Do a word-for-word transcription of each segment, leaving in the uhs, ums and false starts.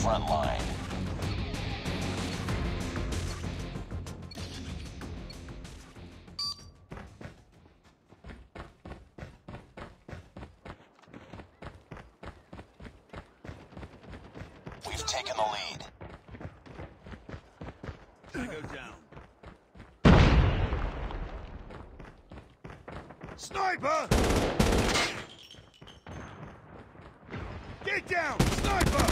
front line. We've taken the lead. Tango down. Sniper! Get down! Sniper!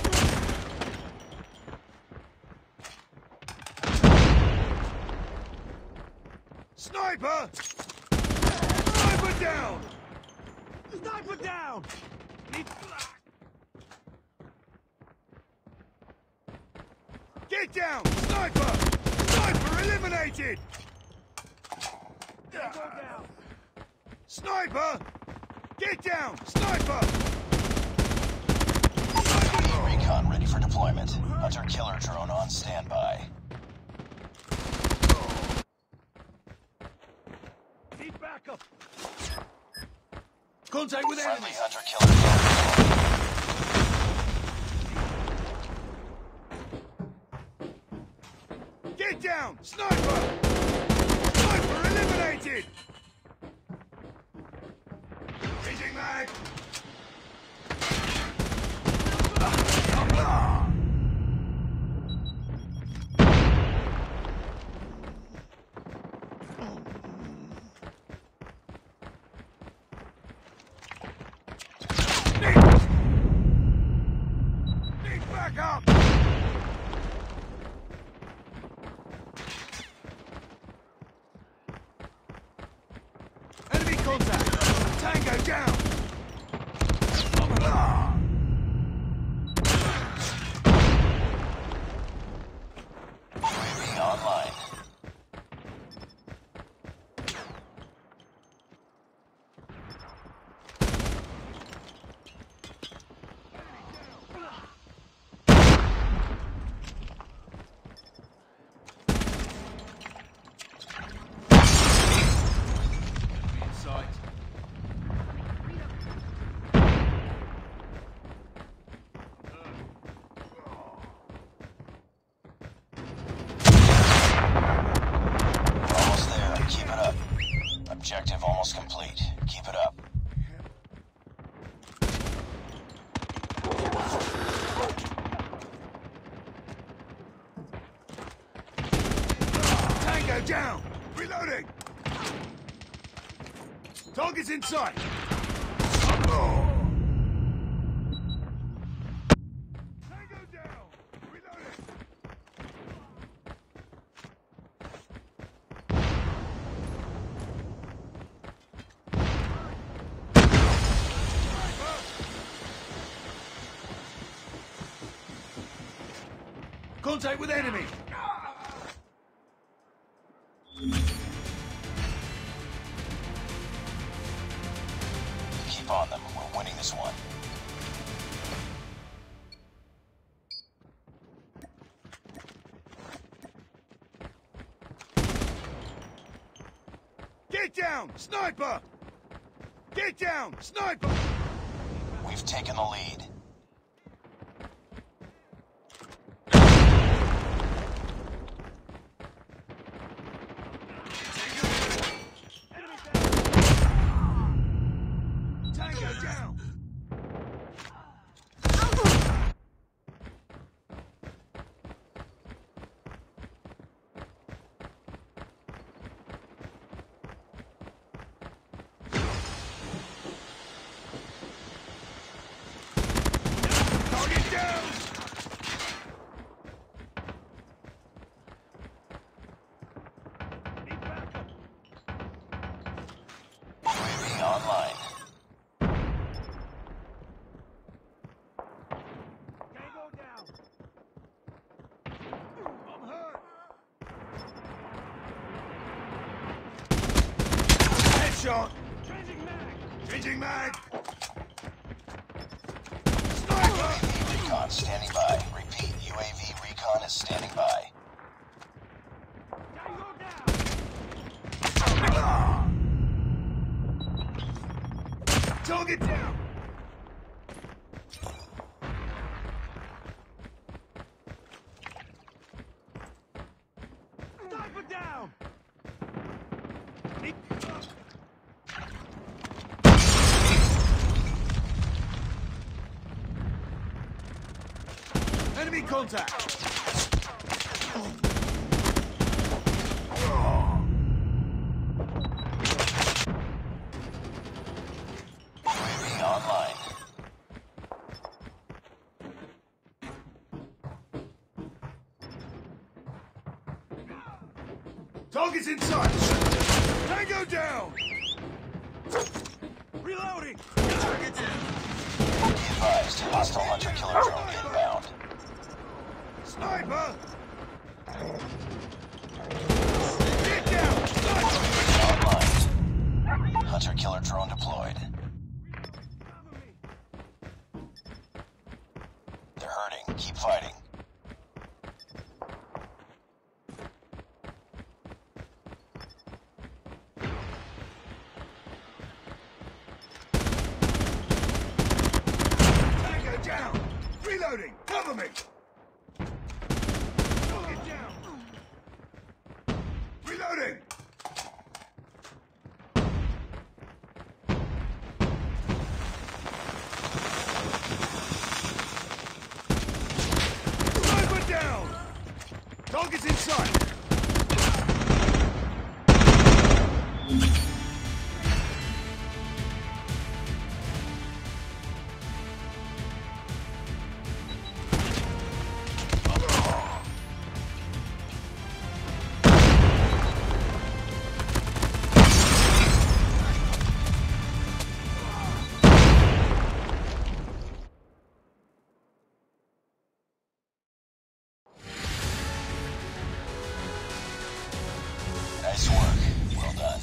Sniper! Sniper down! Sniper down! Need... Get down! Sniper! Sniper eliminated! Tango down! Sniper! Get down! Sniper! Recon ready for deployment. Hunter killer drone on standby. Need backup! Contact with Friendly enemy! hunter killer drone. Get down! Sniper! Sniper eliminated! Changing mag! Need backup! Enemy contact! Tango down! U A V online. In sight. Almost there. Keep it up. Objective almost complete. Keep it up. Tango down! Reloading! Target's in sight! Tango down! Reloading! Contact with enemy! Keep on them. We're winning this one. Get down! Sniper! Get down! Sniper! We've taken the lead. Tango down! Target down! Need backup! U A V online. Tango down! I'm hurt! Headshot! Changing mag! Changing mag! U Sniper! A V recon standing by. Repeat. U A V recon is standing by. Tango down! Target down! Enemy contact! U A V online. Target's in sight! Tango down! Reloading! Target down! Be advised, hostile hunter-killer drone inbound. Sniper! Get down! Sniper! Online. Hunter-killer drone deployed. Cover me! They're hurting. Keep fighting. Tango down! Reloading! Cover me! Target down! Reloading! Sniper down! Target's in sight! Nice work. Well done.